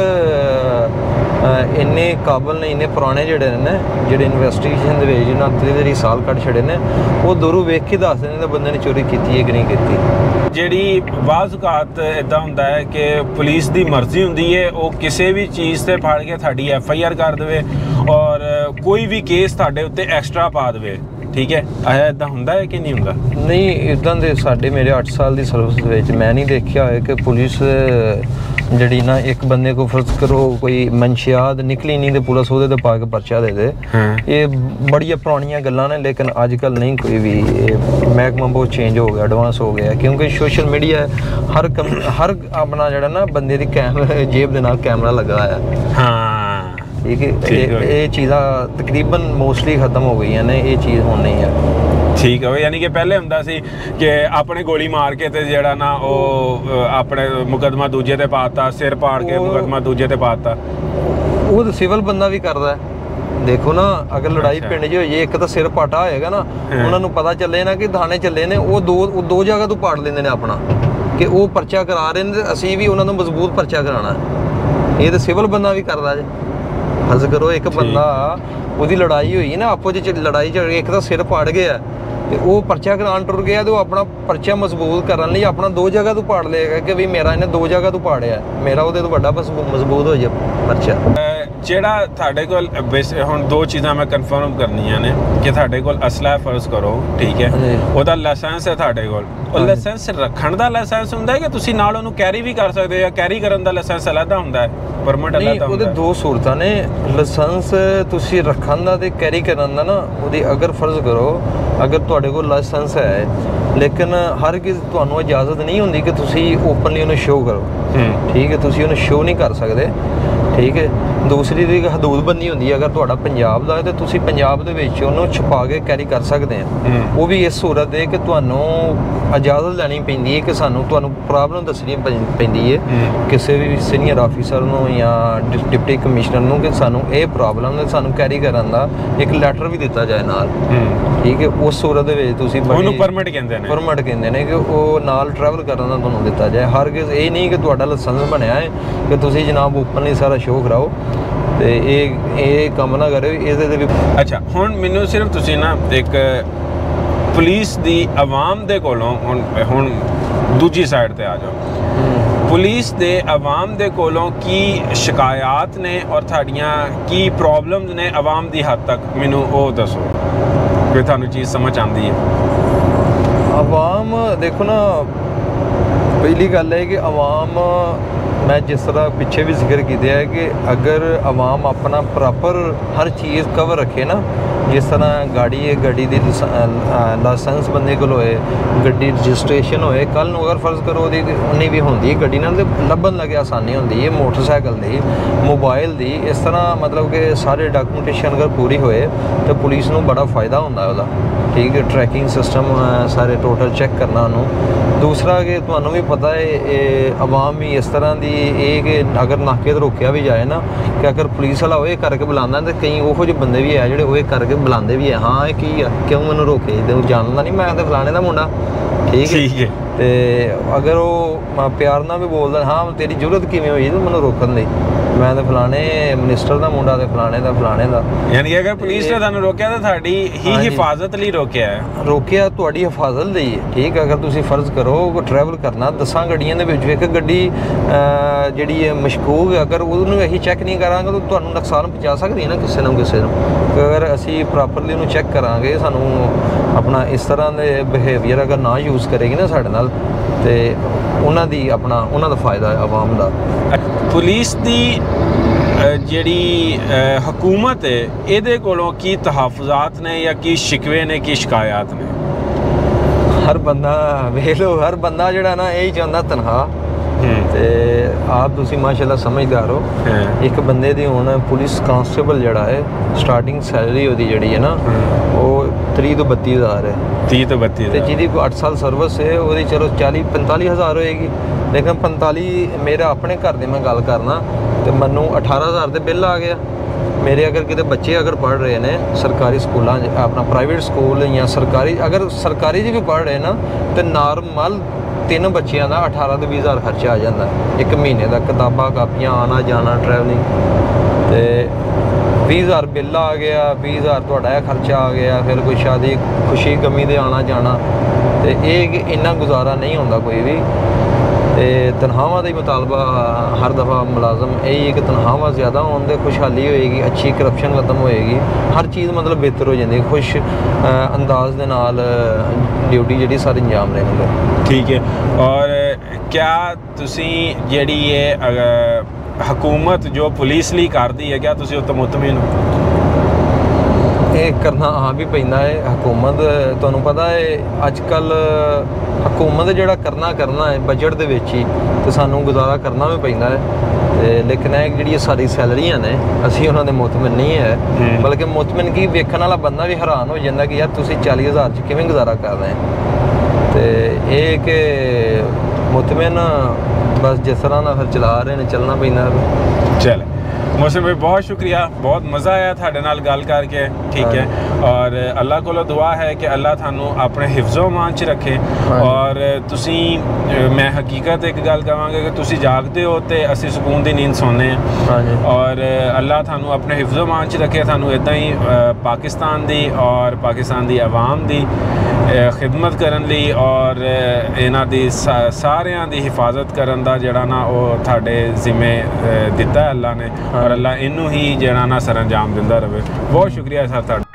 ਇੰਨੇ ਕਾਬਲ ਨੇ, ਇੰਨੇ ਪੁਰਾਣੇ ਜਿਹੜੇ ਨੇ ਜਿਹੜੇ ਇਨਵੈਸਟੀਗੇਸ਼ਨ ਦੇ ਵਿੱਚ ਜਿਹਨਾਂ ਤੇਰੇ ਤੇਰੀ ਸਾਲ ਕੱਢ ਛੜੇ ਨੇ, ਉਹ ਦੂਰੋਂ ਵੇਖ ਕੇ ਦੱਸਦੇ ਨੇ ਬੰਦੇ ਨੇ ਚੋਰੀ ਕੀਤੀ ਹੈ ਕਿ ਨਹੀਂ ਕੀਤੀ। ਜਿਹੜੀ ਬਾਜ਼ ਔਕਾਤ ਇੱਦਾਂ ਹੁੰਦਾ ਹੈ ਕਿ ਪੁਲਿਸ ਦੀ ਮਰਜ਼ੀ ਹੁੰਦੀ ਹੈ, ਉਹ ਕਿਸੇ ਵੀ ਚੀਜ਼ 'ਤੇ ਫੜ ਕੇ ਤੁਹਾਡੀ ਐਫ ਆਈ ਆਰ ਕਰ ਦੇਵੇ ਔਰ ਕੋਈ ਵੀ ਕੇਸ ਤੁਹਾਡੇ ਉੱਤੇ ਐਕਸਟਰਾ ਪਾ ਦੇਵੇ, ਠੀਕ ਹੈ। ਆਇਆ ਇੱਦਾਂ ਹੁੰਦਾ ਹੈ ਕਿ ਨਹੀਂ ਹੁੰਦਾ? ਨਹੀਂ, ਇੱਦਾਂ ਦੇ ਸਾਡੇ ਮੇਰੇ ਅੱਠ ਸਾਲ ਦੀ ਸਰਵਿਸ ਵਿੱਚ ਮੈਂ ਨਹੀਂ ਦੇਖਿਆ ਹੋਇਆ ਕਿ ਪੁਲਿਸ ਜਿਹੜੀ ਨਾ ਇੱਕ ਬੰਦੇ ਕੋ ਫਰਜ਼ ਕਰੋ ਕੋਈ ਮਨਸ਼ਿਆਤ ਨਿਕਲੀ ਨਹੀਂ ਤੇ ਪੁਲਿਸ ਉਹਦੇ ਤੇ ਪਾ ਕੇ ਪਰਚਾ ਦੇ ਦੇ। ਇਹ ਬੜੀਆਂ ਪੁਰਾਣੀਆਂ ਗੱਲਾਂ ਨੇ, ਲੇਕਿਨ ਅੱਜ ਕੱਲ੍ਹ ਨਹੀਂ ਕੋਈ ਵੀ। ਮਹਿਕਮਾ ਬਹੁਤ ਚੇਂਜ ਹੋ ਗਿਆ, ਐਡਵਾਂਸ ਹੋ ਗਿਆ, ਕਿਉਂਕਿ ਸੋਸ਼ਲ ਮੀਡੀਆ ਹਰ ਕਮ ਹਰ ਆਪਣਾ ਜਿਹੜਾ ਨਾ ਬੰਦੇ ਦੀ ਕੈਮਰਾ ਜੇਬ ਦੇ ਨਾਲ ਕੈਮਰਾ ਲੱਗਾ ਹੋਇਆ। ਹਾਂ ਠੀਕ ਹੈ। ਇਹ ਚੀਜ਼ਾਂ ਤਕਰੀਬਨ ਮੋਸਟਲੀ ਖਤਮ ਹੋ ਗਈਆਂ ਨੇ, ਇਹ ਚੀਜ਼ ਹੁਣ ਨਹੀਂ ਹੈ। ਠੀਕ ਹੈ, ਯਾਨੀ ਕਿ ਪਹਿਲੇ ਹੁੰਦਾ ਸੀ ਕਿ ਆਪਣੇ ਗੋਲੀ ਮਾਰ ਕੇ ਤੇ ਜਿਹੜਾ ਨਾ ਉਹ ਆਪਣੇ ਮੁਕੱਦਮਾ ਦੂਜੇ ਤੇ ਪਾਤਾ, ਸਿਰ ਪਾੜ ਕੇ ਮੁਕੱਦਮਾ ਦੂਜੇ ਤੇ ਪਾਤਾ। ਉਹ ਤਾਂ ਸਿਵਲ ਬੰਦਾ ਵੀ ਕਰਦਾ। ਦੇਖੋ ਨਾ, ਅਗਰ ਲੜਾਈ ਪਿੰਡ 'ਚ ਹੋਈ, ਇੱਕ ਤਾਂ ਸਿਰ ਪਾਟਾ ਹੋਏਗਾ ਨਾ, ਉਹਨਾਂ ਨੂੰ ਪਤਾ ਚੱਲੇ ਨਾ ਕਿ ਥਾਣੇ ਚੱਲੇ ਨੇ, ਉਹ ਦੋ ਦੋ ਜਗ੍ਹਾ ਤੋਂ ਪਾੜ ਲੈਂਦੇ ਨੇ ਆਪਣਾ ਕਿ ਉਹ ਪਰਚਾ ਕਰਾ ਰਹੇ ਨੇ ਤੇ ਅਸੀਂ ਵੀ ਉਹਨਾਂ ਨੂੰ ਮਜ਼ਬੂਤ ਪਰਚਾ ਕਰਾਉਣਾ। ਇਹ ਤਾਂ ਸਿਵਲ ਬੰਦਾ ਵੀ ਕਰਦਾ ਜੇ। ਫਰਜ਼ ਕਰੋ ਇੱਕ ਬੰਦਾ ਉਹਦੀ ਲੜਾਈ ਹੋਈ ਨਾ, ਆਪੋ ਚ ਲੜਾਈ ਚ ਇੱਕ ਤਾਂ ਸਿਰ ਪਾੜ ਗਿਆ ਤੇ ਉਹ ਪਰਚਾ ਕਰਾਉਣ ਟੁਰ ਗਿਆ ਤੇ ਉਹ ਆਪਣਾ ਪਰਚਾ ਮਜ਼ਬੂਤ ਕਰਨ ਲਈ ਆਪਣਾ ਦੋ ਜਗ੍ਹਾ ਤੋਂ ਪਾੜ ਲਏਗਾ ਕਿ ਵੀ ਮੇਰਾ ਇਹਨੇ ਦੋ ਜਗ੍ਹਾ ਤੋਂ ਪਾੜਿਆ, ਮੇਰਾ ਉਹਦੇ ਤੋਂ ਵੱਡਾ ਮਜ਼ਬੂਤ ਹੋ ਜਾ ਪਰਚਾ। ਜਿਹੜਾ ਤੁਹਾਡੇ ਕੋਲ ਹੁਣ ਦੋ ਚੀਜ਼ਾਂ ਮੈਂ ਕਨਫਰਮ ਕਰਨੀਆਂ ਨੇ ਕਿ ਤੁਹਾਡੇ ਕੋਲ ਅਸਲਾ ਫਰਜ਼ ਕਰੋ, ਠੀਕ ਹੈ, ਉਹਦਾ ਲਾਇਸੈਂਸ ਹੈ ਤੁਹਾਡੇ ਕੋਲ। ਉਹ ਲਾਇਸੈਂਸ ਰੱਖਣ ਦਾ ਲਾਇਸੈਂਸ ਹੁੰਦਾ ਹੈ ਕਿ ਤੁਸੀਂ ਨਾਲ ਉਹਨੂੰ ਕੈਰੀ ਵੀ ਕਰ ਸਕਦੇ ਹੋ? ਕੈਰੀ ਕਰਨ ਦਾ ਲਾਇਸੈਂਸ ਅਲੱਗਾ ਹੁੰਦਾ ਹੈ, ਪਰਮਿਟ ਅਲੱਗਾ ਹੁੰਦਾ ਹੈ? ਉਹਦੇ ਦੋ ਸੂਰਤਾਂ ਨੇ। ਲਾਇਸੈਂਸ ਤੁਸੀਂ ਰੱਖਣ ਦਾ ਤੇ ਕੈਰੀ ਕਰਨ ਦਾ ਨਾ, ਉਹਦੀ ਅਗਰ ਫਰਜ਼ ਕਰੋ ਅਗਰ ਤੁਹਾਡੇ ਕੋਲ ਲਾਇਸੈਂਸ ਹੈ, ਲੇਕਿਨ ਹਰ ਕਿਸੇ ਤੁਹਾਨੂੰ ਇਜਾਜ਼ਤ ਨਹੀਂ ਹੁੰਦੀ ਕਿ ਤੁਸੀਂ ਓਪਨਲੀ ਉਹਨੂੰ ਸ਼ੋਅ ਕਰੋ, ਠੀਕ ਹੈ। ਤੁਸੀਂ ਉਹਨੂੰ ਸ਼ੋਅ ਨਹੀਂ ਕਰ ਸਕਦੇ, ਠੀਕ ਹੈ। ਦੂਸਰੀ ਦੀ ਹਦੂਦਬੰਦੀ ਹੁੰਦੀ ਹੈ, ਅਗਰ ਤੁਹਾਡਾ ਪੰਜਾਬ ਦਾ ਹੈ ਤਾਂ ਤੁਸੀਂ ਪੰਜਾਬ ਦੇ ਵਿੱਚ ਉਹਨੂੰ ਛੁਪਾ ਕੇ ਕੈਰੀ ਕਰ ਸਕਦੇ ਆ। ਉਹ ਵੀ ਇਸ ਸੂਰਤ ਹੈ ਕਿ ਤੁਹਾਨੂੰ ਇਜਾਜ਼ਤ ਲੈਣੀ ਪੈਂਦੀ ਹੈ ਕਿ ਸਾਨੂੰ ਤੁਹਾਨੂੰ ਪ੍ਰੋਬਲਮ ਦੱਸਣੀ ਪੈਂਦੀ ਹੈ ਕਿਸੇ ਵੀ ਸੀਨੀਅਰ ਆਫੀਸਰ ਨੂੰ ਜਾਂ ਡਿਪਟੀ ਕਮਿਸ਼ਨਰ ਨੂੰ ਕਿ ਸਾਨੂੰ ਇਹ ਪ੍ਰੋਬਲਮ ਹੈ, ਸਾਨੂੰ ਕੈਰੀ ਕਰਨ ਦਾ ਇੱਕ ਲੈਟਰ ਵੀ ਦਿੱਤਾ ਜਾਏ ਨਾਲ, ਠੀਕ ਹੈ। ਉਸ ਸੂਰਤ ਦੇ ਵਿੱਚ ਤੁਸੀਂ ਉਹਨੂੰ ਪਰਮਿਟ ਕਹਿੰਦੇ ਨੇ, ਪਰਮਿਟ ਕਹਿੰਦੇ ਨੇ ਕਿ ਉਹ ਨਾਲ ਟਰੈਵਲ ਕਰਨ ਦਾ ਤੁਹਾਨੂੰ ਦਿੱਤਾ ਜਾਏ। ਹਰ ਕਿਸੇ ਇਹ ਨਹੀਂ ਕਿ ਤੁਹਾਡਾ ਲਾਇਸੈਂਸ ਬਣਿਆ ਹੈ ਕਿ ਤੁਸੀਂ ਜਨਾਬ ਓਪਨਲੀ ਸਾਰਾ ਸ਼ੋਅ ਕਰਾਓ ਤੇ ਇਹ ਇਹ ਕੰਮ ਨਾ ਕਰਿਓ ਇਹਦੇ ਤੇ ਵੀ। ਅੱਛਾ, ਹੁਣ ਮੈਨੂੰ ਸਿਰਫ ਤੁਸੀਂ ਨਾ ਇੱਕ ਪੁਲਿਸ ਦੀ ਆਵਾਮ ਦੇ ਕੋਲੋਂ ਹੁਣ ਹੁਣ ਦੂਜੀ ਸਾਈਡ ਤੇ ਆ ਜਾਓ। ਪੁਲਿਸ ਦੇ ਆਵਾਮ ਦੇ ਕੋਲੋਂ ਕੀ ਸ਼ਿਕਾਇਤ ਨੇ ਔਰ ਤੁਹਾਡੀਆਂ ਕੀ ਪ੍ਰੋਬਲਮਸ ਨੇ ਆਵਾਮ ਦੀ ਹੱਦ ਤੱਕ, ਮੈਨੂੰ ਉਹ ਦੱਸੋ ਕਿ ਤੁਹਾਨੂੰ ਚੀਜ਼ ਸਮਝ ਆਉਂਦੀ ਹੈ। ਆਵਾਮ ਦੇਖੋ ਨਾ, ਪਹਿਲੀ ਗੱਲ ਹੈ ਕਿ ਆਵਾਮ, ਮੈਂ ਜਿਸ ਤਰ੍ਹਾਂ ਪਿੱਛੇ ਵੀ ਜ਼ਿਕਰ ਕੀਤਾ ਹੈ ਕਿ ਅਗਰ ਆਵਾਮ ਆਪਣਾ ਪ੍ਰੋਪਰ ਹਰ ਚੀਜ਼ ਕਵਰ ਰੱਖੇ ਨਾ, ਜਿਸ ਤਰ੍ਹਾਂ ਗਾੜੀ ਹੈ, ਗੱਡੀ ਦੀ ਲਾਇਸੈਂਸ ਬੰਦੇ ਕੋਲ ਹੋਏ, ਗੱਡੀ ਰਜਿਸਟ੍ਰੇਸ਼ਨ ਹੋਏ, ਕੱਲ੍ਹ ਨੂੰ ਅਗਰ ਫਰਜ਼ ਕਰੋ ਉਹਦੀ ਉਨੀ ਵੀ ਹੁੰਦੀ ਹੈ ਗੱਡੀ ਨਾਲ ਤੇ ਲੱਭਣ ਲੱਗੇ ਆਸਾਨੀ ਹੁੰਦੀ ਹੈ, ਮੋਟਰਸਾਈਕਲ ਦੀ, ਮੋਬਾਈਲ ਦੀ, ਇਸ ਤਰ੍ਹਾਂ ਮਤਲਬ ਕਿ ਸਾਰੇ ਡਾਕੂਮੈਂਟੇਸ਼ਨ ਅਗਰ ਪੂਰੀ ਹੋਏ ਤਾਂ ਪੁਲਿਸ ਨੂੰ ਬੜਾ ਫਾਇਦਾ ਹੁੰਦਾ ਉਹਦਾ, ਠੀਕ ਹੈ। ਟਰੈਕਿੰਗ ਸਿਸਟਮ ਸਾਰੇ ਟੋਟਲ ਚੈੱਕ ਕਰਨਾ ਉਹਨੂੰ। ਦੂਸਰਾ ਕਿ ਤੁਹਾਨੂੰ ਵੀ ਪਤਾ ਹੈ ਇਹ ਆਵਾਮ ਵੀ ਇਸ ਤਰ੍ਹਾਂ ਦੀ ਇਹ ਕਿ ਅਗਰ ਨਾਕੇ 'ਤੇ ਰੋਕਿਆ ਵੀ ਜਾਏ ਨਾ ਕਿ ਅਗਰ ਪੁਲਿਸ ਵਾਲਾ ਉਹ ਇਹ ਕਰਕੇ ਬੁਲਾਉਂਦਾ ਤਾਂ ਕਈ ਉਹੋ ਜਿਹੇ ਬੰਦੇ ਵੀ ਹੈ ਜਿਹੜੇ ਉਹ ਇਹ ਕਰਕੇ ਬੁਲਾਉਂਦੇ ਵੀ ਹੈ, ਹਾਂ ਇਹ ਕੀ ਆ, ਕਿਉਂ ਮੈਨੂੰ ਰੋਕੇ, ਤੈਨੂੰ ਜਾਣਦਾ ਨਹੀਂ, ਮੈਂ ਤਾਂ ਫਲਾਣੇ ਦਾ ਮੁੰਡਾ, ਠੀਕ ਹੈ। ਤੇ ਅਗਰ ਉਹ ਪਿਆਰ ਨਾਲ ਵੀ ਬੋਲਦਾ, ਹਾਂ ਤੇਰੀ ਜ਼ਰੂਰਤ ਕਿਵੇਂ ਹੋਈ ਤੂੰ ਮੈਨੂੰ ਰੋਕਣ ਲਈ, ਮੈਂ ਤਾਂ ਫਲਾਣੇ ਮਿਨਿਸਟਰ ਦਾ ਮੁੰਡਾ ਤੇ ਫਲਾਣੇ ਦਾ ਫਲਾਣੇ ਦਾ। ਯਾਨੀ ਕਿ ਅਗਰ ਪੁਲਿਸ ਨੇ ਤੁਹਾਨੂੰ ਰੋਕਿਆ ਤਾਂ ਤੁਹਾਡੀ ਹੀ ਹਿਫਾਜ਼ਤ ਲਈ ਰੋਕਿਆ ਹੈ, ਰੋਕਿਆ ਤੁਹਾਡੀ ਹਿਫਾਜ਼ਤ ਲਈ ਹੈ, ਠੀਕ ਹੈ। ਅਗਰ ਤੁਸੀਂ ਫਰਜ਼ ਕਰੋ ਟਰੈਵਲ ਕਰਨਾ ਦਸਾਂ ਗੱਡੀਆਂ ਦੇ ਵਿੱਚ ਇੱਕ ਗੱਡੀ ਜਿਹੜੀ ਹੈ ਮਸ਼ਕੂਕ, ਅਗਰ ਉਹਨੂੰ ਅਸੀਂ ਚੈੱਕ ਨਹੀਂ ਕਰਾਂਗੇ ਤਾਂ ਤੁਹਾਨੂੰ ਨੁਕਸਾਨ ਪਹੁੰਚਾ ਸਕਦੀ ਹੈ ਨਾ ਕਿਸੇ ਨੂੰ ਕਿਸੇ ਨੂੰ। ਅਗਰ ਅਸੀਂ ਪ੍ਰੋਪਰਲੀ ਉਹਨੂੰ ਚੈੱਕ ਕਰਾਂਗੇ, ਸਾਨੂੰ ਆਪਣਾ ਇਸ ਤਰ੍ਹਾਂ ਦੇ ਬਿਹੇਵੀਅਰ ਅਗਰ ਨਾ ਯੂਜ਼ ਕਰੇਗੀ ਨਾ ਸਾਡੇ ਨਾਲ, ਤੇ ਉਹਨਾਂ ਦੀ ਆਪਣਾ ਉਹਨਾਂ ਦਾ ਫਾਇਦਾ ਹੈ ਆਵਾਮ ਦਾ। पुलिस दी ਜਿਹੜੀ ਹਕੂਮਤ ਹੈ ਇਹਦੇ ਕੋਲੋਂ ਕੀ ਤਹਫਜ਼ਾਤ ਨੇ ਜਾਂ ਕੀ ਸ਼ਿਕਵੇ ਨੇ ਕੀ ਸ਼ਿਕਾਇਤ ਨੇ ਹਰ ਬੰਦਾ ਵੇਖ ਲਓ ਹਰ ਬੰਦਾ ਜਿਹੜਾ ਨਾ ਇਹ ਹੀ ਚਾਹੁੰਦਾ ਤਨਖਾਹ ਤੇ ਆਪ ਤੁਸੀਂ ਮਾਸ਼ਾਅੱਲਾ ਸਮਝਦਾਰ ਹੋ ਇੱਕ ਬੰਦੇ ਦੀ ਹੁਣ ਪੁਲਿਸ ਕਾਂਸਟੇਬਲ ਜਿਹੜਾ ਹੈ ਸਟਾਰਟਿੰਗ ਸੈਲਰੀ ਉਹਦੀ ਜਿਹੜੀ ਹੈ ਨਾ ਉਹ ਤੀਹ ਤੋਂ ਬੱਤੀ ਹਜ਼ਾਰ ਹੈ ਤੀਹ ਤੋਂ ਬੱਤੀ ਤੇ ਜਿਹਦੀ ਕੋਈ ਅੱਠ ਸਾਲ ਸਰਵਿਸ ਹੈ ਉਹਦੀ ਚਲੋ ਚਾਲੀ ਪੰਤਾਲੀ ਹਜ਼ਾਰ ਹੋਏਗੀ ਲੇਕਿਨ ਪੰਤਾਲੀ ਮੇਰਾ ਆਪਣੇ ਘਰ ਦੀ ਮੈਂ ਗੱਲ ਕਰਨਾ ਤੇ ਮੈਨੂੰ ਅਠਾਰਾਂ ਹਜ਼ਾਰ ਦੇ ਬਿੱਲ ਆ ਗਿਆ ਮੇਰੇ ਅਗਰ ਕਿਤੇ ਬੱਚੇ ਅਗਰ ਪੜ੍ਹ ਰਹੇ ਨੇ ਸਰਕਾਰੀ ਸਕੂਲਾਂ 'ਚ ਆਪਣਾ ਪ੍ਰਾਈਵੇਟ ਸਕੂਲ ਜਾਂ ਸਰਕਾਰੀ ਅਗਰ ਸਰਕਾਰੀ 'ਚ ਵੀ ਪੜ੍ਹ ਰਹੇ ਨਾ ਤੇ ਨਾਰਮਲ ਤਿੰਨ ਬੱਚਿਆਂ ਦਾ ਅਠਾਰਾਂ ਤੋਂ ਵੀਹ ਹਜ਼ਾਰ ਖਰਚਾ ਆ ਜਾਂਦਾ ਇੱਕ ਮਹੀਨੇ ਦਾ ਕਿਤਾਬਾਂ ਕਾਪੀਆਂ ਆਉਣਾ ਜਾਣਾ ਟਰੈਵਲਿੰਗ ਤੇ ਵੀਹ ਹਜ਼ਾਰ ਬਿੱਲ ਆ ਗਿਆ ਵੀਹ ਹਜ਼ਾਰ ਤੁਹਾਡਾ ਇਹ ਖਰਚਾ ਆ ਗਿਆ ਫਿਰ ਕੋਈ ਸ਼ਾਦੀ ਖੁਸ਼ੀ ਗਮੀ ਦੇ ਆਉਣਾ ਜਾਣਾ ਤੇ ਇਹ ਇੰਨਾ ਗੁਜ਼ਾਰਾ ਨਹੀਂ ਹੁੰਦਾ ਕੋਈ ਵੀ ਤੇ ਤਨਖਾਹਾਂ ਦਾ ਹੀ ਮੁਤਾਲਬਾ ਹਰ ਦਫਾ ਮੁਲਾਜ਼ਮ ਇਹ ਹੈ ਕਿ ਤਨਖਾਹਾਂ ਜ਼ਿਆਦਾ ਹੋਣ ਤੇ ਖੁਸ਼ਹਾਲੀ ਹੋਏਗੀ ਅੱਛੀ ਕਰਪਸ਼ਨ ਖਤਮ ਹੋਏਗੀ ਹਰ ਚੀਜ਼ ਮਤਲਬ ਬਿਹਤਰ ਹੋ ਜਾਂਦੀ ਖੁਸ਼ ਅੰਦਾਜ਼ ਦੇ ਨਾਲ ਡਿਊਟੀ ਜਿਹੜੀ ਸਾਰੀ ਅੰਜਾਮ ਲੈਣਗੇ ਠੀਕ ਹੈ ਔਰ ਕਿਆ ਤੁਸੀਂ ਜਿਹੜੀ ਇਹ ਹਕੂਮਤ ਜੋ ਪੁਲਿਸ ਲਈ ਕਰਦੀ ਹੈ ਕਿਆ ਤੁਸੀਂ ਉਹ ਤੋਂ ਮੁਤਮਿਨ ਹੋ ਇਹ ਕਰਨਾ ਆ ਵੀ ਪੈਂਦਾ ਹੈ ਹਕੂਮਤ ਤੁਹਾਨੂੰ ਪਤਾ ਹੈ ਅੱਜ ਕੱਲ੍ਹ ਹਕੂਮਤ ਜਿਹੜਾ ਕਰਨਾ ਕਰਨਾ ਹੈ ਬਜਟ ਦੇ ਵਿੱਚ ਹੀ ਤੇ ਸਾਨੂੰ ਗੁਜ਼ਾਰਾ ਕਰਨਾ ਵੀ ਪੈਂਦਾ ਹੈ ਤੇ ਲੇਕਿਨ ਇਹ ਜਿਹੜੀਆਂ ਸਾਰੀ ਸੈਲਰੀਆਂ ਨੇ ਅਸੀਂ ਉਹਨਾਂ ਦੇ ਮੁਤਮਿਨ ਨਹੀਂ ਹੈ ਬਲਕਿ ਮੁਤਮਿਨ ਕੀ ਵੇਖਣ ਵਾਲਾ ਬੰਦਾ ਵੀ ਹੈਰਾਨ ਹੋ ਜਾਂਦਾ ਕਿ ਯਾਰ ਤੁਸੀਂ ਚਾਲੀ ਹਜ਼ਾਰ 'ਚ ਕਿਵੇਂ ਗੁਜ਼ਾਰਾ ਕਰ ਰਹੇ ਤੇ ਇਹ ਕਿ ਮੁਤਮਿਨ ਬਸ ਜਿਸ ਤਰ੍ਹਾਂ ਨਾਲ ਫਿਰ ਚਲਾ ਰਹੇ ਨੇ ਚੱਲਣਾ ਪੈਂਦਾ ਚਲ मौसम भाई बहुत शुक्रिया बहुत मज़ा आया थाडे नाल गल करके ठीक है और अल्लाह कोलों दुआ है कि अल्लाह थानू अपने हिफ्ज़ो मान च रखे और तुसी मैं हकीकत एक गल कहांगा कि तुसी जागते हो तो असी सुकून दी नींद सोने और अल्लाह थानू अपने हिफ्ज़ो मान च रखे थानू इदां ही पाकिस्तान दी और पाकिस्तान दी आवाम दी खिदमत करन लई और इन्हां दी सारियां दी हिफाजत करन दा जिहड़ा ना ओह थाडे जिम्मे दिता है अल्लाह ने और अल्लाह इनू ही जिहड़ा ना सर अंजाम दिंदा रहे बहुत शुक्रिया सर।